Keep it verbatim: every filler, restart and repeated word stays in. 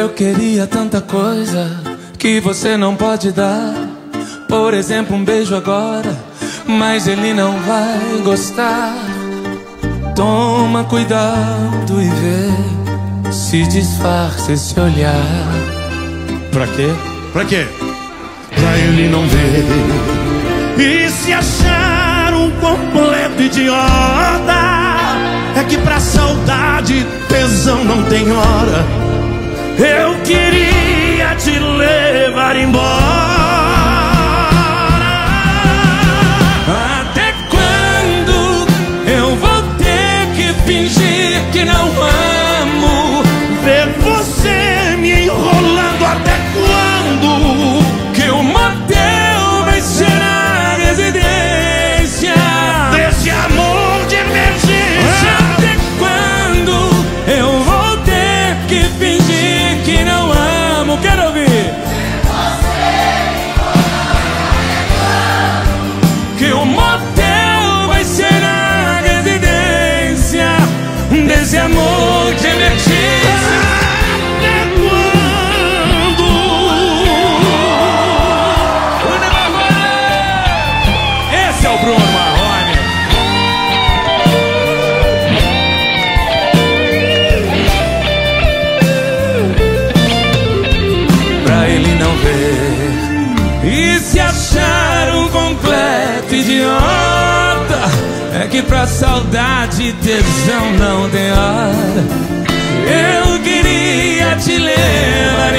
Eu queria tanta coisa que você não pode dar. Por exemplo, um beijo agora, mas ele não vai gostar. Toma cuidado e vê se disfarça esse olhar. Pra quê? Pra quê? Pra ele não ver e se achar um completo idiota. É que pra saudade tesão não tem hora. Eu queria te levar embora. Até quando eu vou ter que fingir que não amo? Ver você me enrolando. Até quando que o motel vai ser a residência desse amor de emergência? Até quando eu vou ter que fingir que não amo? Quero ouvir. Que o motel vai ser a residência desse amor de emergência. Até quando? Esse é o Bruno Marrone. Pra ele não ver e se achar um completo idiota. É que pra saudade tesão não tem hora. Eu queria te levar